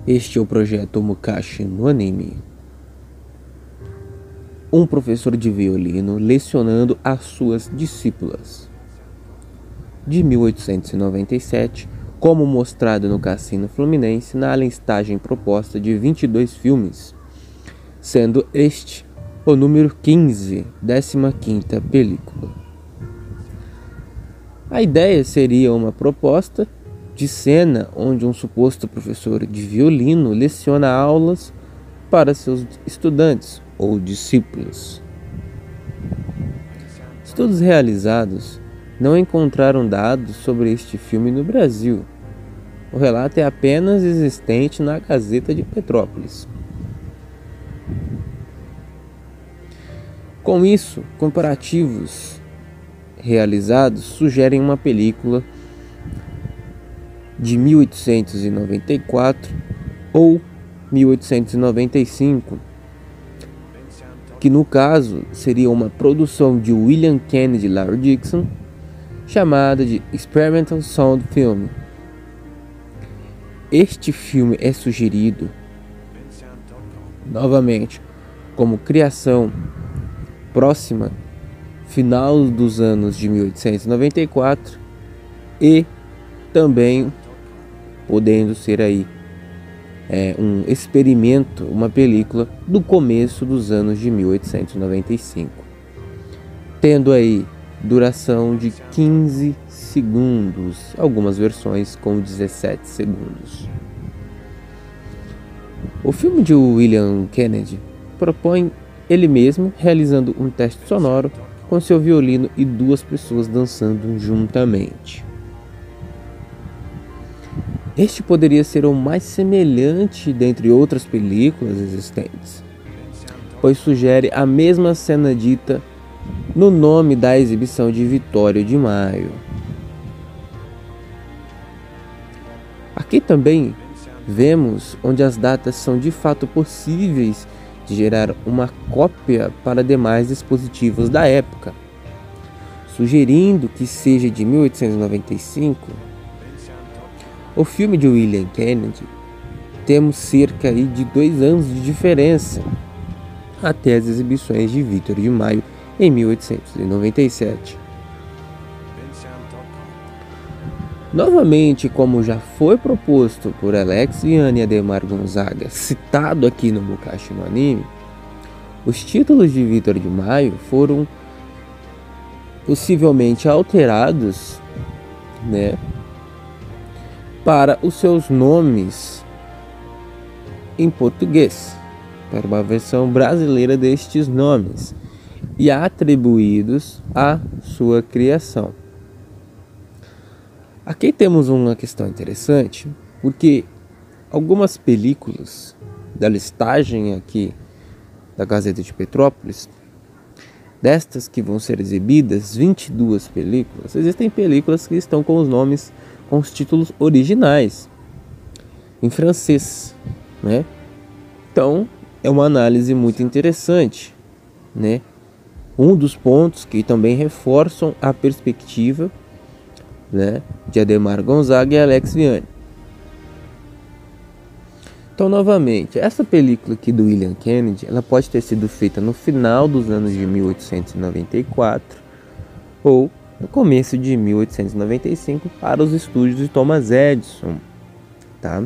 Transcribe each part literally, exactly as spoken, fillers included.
Este é o projeto Mukashi no Anime. Um professor de violino lecionando as suas discípulas. De mil oitocentos e noventa e sete, como mostrado no Cassino Fluminense, na listagem proposta de vinte e dois filmes, sendo este o número quinze, décima quinta película. A ideia seria uma proposta de cena onde um suposto professor de violino leciona aulas para seus estudantes ou discípulos. Estudos realizados não encontraram dados sobre este filme no Brasil. O relato é apenas existente na Gazeta de Petrópolis. Com isso, comparativos realizados sugerem uma película de mil oitocentos e noventa e quatro ou mil oitocentos e noventa e cinco, que no caso seria uma produção de William Kennedy Larry Dixon, chamada de Experimental Sound Film. Este filme é sugerido novamente como criação próxima final dos anos de mil oitocentos e noventa e quatro e também podendo ser aí é, um experimento, uma película do começo dos anos de mil oitocentos e noventa e cinco, tendo aí duração de quinze segundos, algumas versões com dezessete segundos. O filme de William Kennedy propõe ele mesmo realizando um teste sonoro com seu violino e duas pessoas dançando juntamente. Este poderia ser o mais semelhante dentre outras películas existentes, pois sugere a mesma cena dita no nome da exibição de Vitória de Maio. Aqui também vemos onde as datas são de fato possíveis de gerar uma cópia para demais dispositivos da época, sugerindo que seja de mil oitocentos e noventa e cinco. O filme de William Kennedy temos cerca de dois anos de diferença até as exibições de Vitória de Maio em mil oitocentos e noventa e sete. Novamente, como já foi proposto por Alex Viana e Ademar Gonzaga, citado aqui no Mukashi no Anime, os títulos de Vitória de Maio foram possivelmente alterados, né, para os seus nomes em português, para uma versão brasileira destes nomes, e atribuídos à sua criação. Aqui temos uma questão interessante, porque algumas películas da listagem aqui da Gazeta de Petrópolis, destas que vão ser exibidas, vinte e duas películas, existem películas que estão com os nomes, com os títulos originais, em francês, né? Então, é uma análise muito interessante, né? Um dos pontos que também reforçam a perspectiva, né, de Ademar Gonzaga e Alex Viana. Então, novamente, essa película aqui do William Kennedy, ela pode ter sido feita no final dos anos de mil oitocentos e noventa e quatro ou no começo de mil oitocentos e noventa e cinco para os estúdios de Thomas Edison, tá?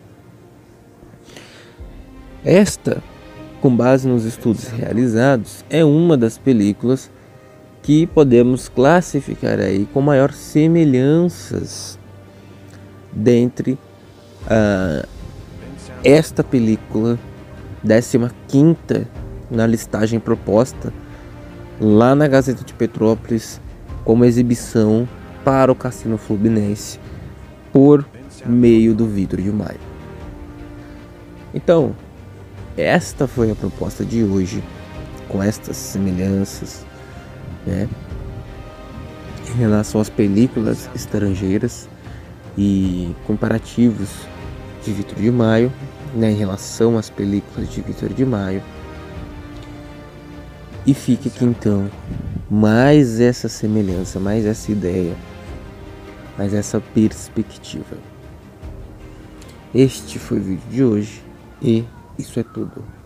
Esta, com base nos estudos realizados, é uma das películas que podemos classificar aí com maior semelhanças dentre uh, esta película, décima quinta na listagem proposta lá na Gazeta de Petrópolis como exibição para o Cassino Fluminense por meio do Vitória de Maio. Então, esta foi a proposta de hoje, com estas semelhanças, né, em relação às películas estrangeiras e comparativos de Vitória de Maio, né, em relação às películas de Vitória de Maio. E fica aqui então mais essa semelhança, mais essa ideia, mais essa perspectiva. Este foi o vídeo de hoje e isso é tudo.